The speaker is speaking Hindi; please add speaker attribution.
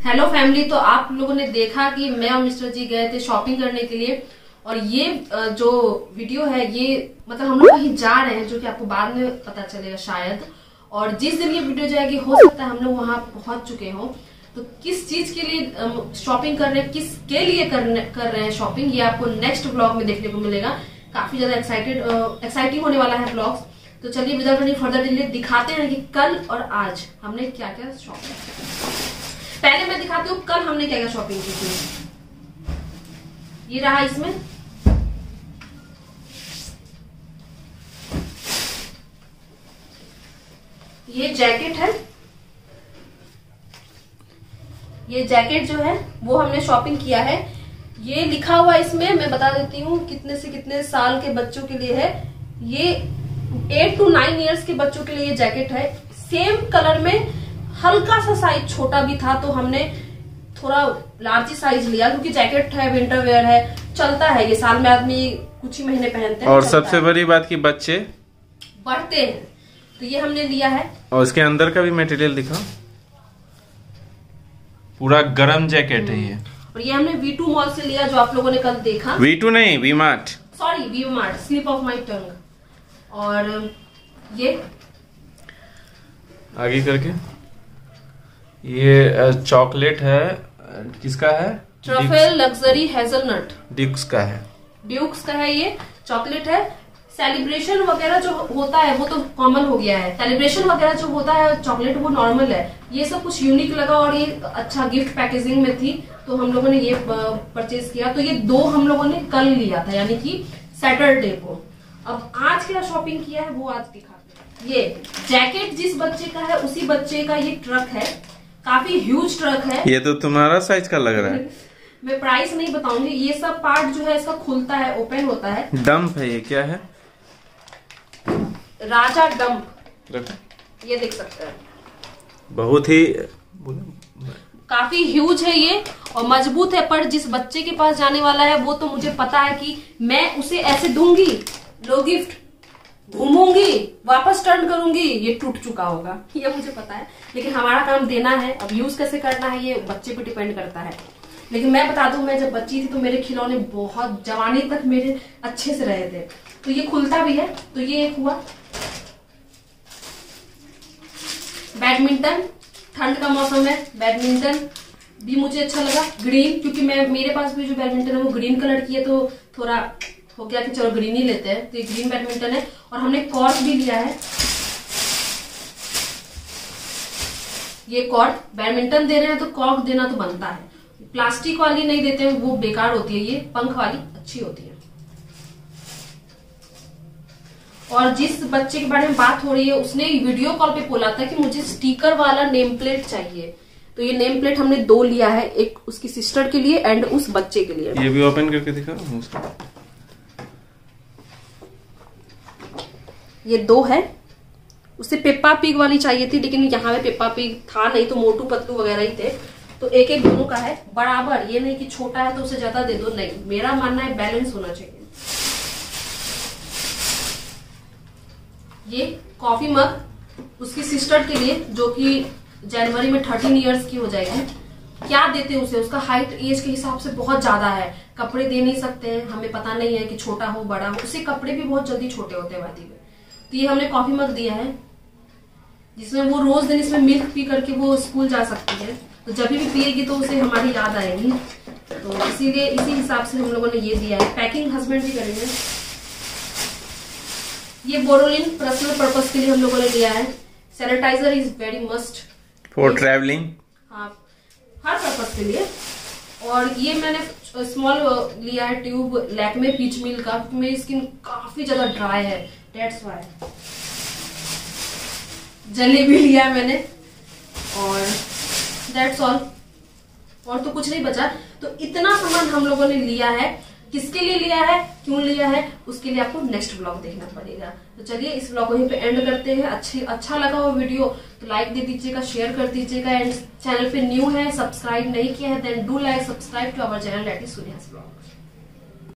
Speaker 1: हेलो फैमिली, तो आप लोगों ने देखा कि मैं और मिस्टर जी गए थे शॉपिंग करने के लिए। और ये जो वीडियो है ये मतलब हम लोग कहीं जा रहे हैं, जो कि आपको बाद में पता चलेगा शायद। और जिस दिन ये वीडियो जाएगी हो सकता है हम लोग वहां पहुंच चुके हों। तो किस चीज के लिए शॉपिंग कर रहे हैं, किसके लिए कर रहे हैं शॉपिंग, ये आपको नेक्स्ट ब्लॉग में देखने को मिलेगा। काफी ज्यादा एक्साइटिंग होने वाला है ब्लॉग्स। तो चलिए विदाउट एनी फर्दर डिले दिखाते हैं कि कल और आज हमने क्या क्या शॉपिंग की। पहले मैं दिखाती हूँ कल हमने क्या क्या शॉपिंग की थी। ये रहा, इसमें ये जैकेट है। ये जैकेट जो है वो हमने शॉपिंग किया है। ये लिखा हुआ इसमें, मैं बता देती हूँ कितने से कितने साल के बच्चों के लिए है। ये 8 to 9 ईयर्स के बच्चों के लिए ये जैकेट है। सेम कलर में हल्का सा साइज छोटा भी था, तो हमने थोड़ा लार्ज साइज लिया क्योंकि जैकेट है, विंटर वेयर है, चलता है ये, साल में आदमी कुछ ही महीने पहनते हैं।
Speaker 2: और सबसे बड़ी बात कि बच्चे
Speaker 1: बढ़ते हैं, तो ये हमने लिया है।
Speaker 2: और इसके अंदर का भी मटेरियल दिखा, पूरा गरम जैकेट है ये।
Speaker 1: और ये हमने V2 मॉल से लिया, जो आप लोगों ने कल देखा।
Speaker 2: V2 नहीं, V mart,
Speaker 1: sorry V mart, slip of my tongue. और ये
Speaker 2: आगे करके ये चॉकलेट है, किसका है?
Speaker 1: ट्रफल लग्जरी हेजलनट,
Speaker 2: ड्यूक्स का है।
Speaker 1: ड्यूक्स का है, ये चॉकलेट है। सेलिब्रेशन वगैरह जो होता है वो तो कॉमन हो गया है, सेलिब्रेशन वगैरह जो होता है चॉकलेट वो नॉर्मल है। ये सब कुछ यूनिक लगा और ये अच्छा गिफ्ट पैकेजिंग में थी, तो हम लोगों ने ये परचेज किया। तो ये दो हम लोगों ने कल लिया था, यानी कि सैटरडे को। अब आज क्या शॉपिंग किया है वो आज दिखाते हैं। ये जैकेट जिस बच्चे का है उसी बच्चे का ये ट्रक है, काफी ह्यूज ट्रक है।
Speaker 2: ये तो तुम्हारा साइज का लग रहा है।
Speaker 1: मैं प्राइस नहीं बताऊंगी। ये सब पार्ट जो है इसका खुलता है, ओपन होता है।
Speaker 2: डंप है, ये क्या है?
Speaker 1: राजा डंप, ये देख सकते हैं।
Speaker 2: बहुत ही
Speaker 1: काफी ह्यूज है ये और मजबूत है। पर जिस बच्चे के पास जाने वाला है वो तो मुझे पता है कि मैं उसे ऐसे दूंगी, लो गिफ्ट, घूमूंगी, वापस टर्न करूंगी, ये टूट चुका होगा, ये मुझे पता है। लेकिन हमारा काम देना है, अब यूज कैसे करना है ये बच्चे पे डिपेंड करता है। लेकिन मैं बता दूं, मैं जब बच्ची थी तो मेरे खिलौने बहुत जवानी तक मेरे अच्छे से रहे थे। तो ये खुलता भी है। तो ये एक हुआ बैडमिंटन, ठंड का मौसम है, बैडमिंटन भी मुझे अच्छा लगा। ग्रीन, क्योंकि मेरे पास भी जो बैडमिंटन है वो ग्रीन कलर की है, तो थोड़ा हो गया कि चलो ग्रीन ही लेते हैं। तो ये ग्रीन बैडमिंटन है। और हमने कॉर्क भी लिया है। ये कॉर्क, बैडमिंटन दे रहे हैं तो कॉर्क देना तो बनता है। प्लास्टिक वाली नहीं देते हैं, वो बेकार होती है। ये पंख वाली अच्छी होती है। और जिस बच्चे के बारे में बात हो रही है उसने वीडियो कॉल पे बोला था कि मुझे स्टिकर वाला नेम प्लेट चाहिए। तो ये नेम प्लेट हमने 2 लिया है, एक उसकी सिस्टर के लिए एंड उस बच्चे के लिए।
Speaker 2: ये भी ओपन करके दिखा।
Speaker 1: ये 2 है। उसे पेप्पा पिग वाली चाहिए थी, लेकिन यहाँ पे पेप्पा पिग था नहीं, तो मोटू पतलू वगैरह ही थे। तो एक एक दोनों का है बराबर। ये नहीं कि छोटा है तो उसे ज्यादा दे दो, नहीं। मेरा मानना है बैलेंस होना चाहिए। ये कॉफी मग उसकी सिस्टर के लिए, जो कि जनवरी में 13 इयर्स की हो जाएगी। क्या देते उसे, उसका हाइट एज के हिसाब से बहुत ज्यादा है, कपड़े दे नहीं सकते हैं, हमें पता नहीं है कि छोटा हो बड़ा हो, उसे कपड़े भी बहुत जल्दी छोटे होते हैं वादी में। तो ये हमने कॉफी मग दिया है, जिसमें वो रोज दिन इसमें मिल्क पी करके वो स्कूल जा सकती है। तो जब भी पिएगी तो उसे हमारी याद आएगी, तो इसीलिए इसी हिसाब से हम लोगों ने ये दिया है। पैकिंग हस्बैंड भी करेंगे। ये बोरोलिन पर्सनल पर्पस के लिए हम लोगों ने लिया है। Sanitizer is very must
Speaker 2: for travelling,
Speaker 1: हाँ, हर पर्पस के लिए। और ये मैंने स्मॉल लिया है ट्यूब लैक्मे पीच मिल का, क्योंकि मेरी स्किन काफी ज्यादा ड्राई है, दैट्स व्हाई। जलेबी लिया है मैंने और दैट्स ऑल। और तो कुछ नहीं बचा। तो इतना सामान हम लोगों ने लिया है। किसके लिए लिया है, क्यों लिया है, उसके लिए आपको नेक्स्ट ब्लॉग देखना पड़ेगा। तो चलिए इस ब्लॉग को यहीं पे एंड करते हैं। अच्छा लगा वो वीडियो तो लाइक दे दीजिएगा, शेयर कर दीजिएगा। एंड चैनल पे न्यू है, सब्सक्राइब नहीं किया है, then do like subscribe to our channel that is Surya's blog.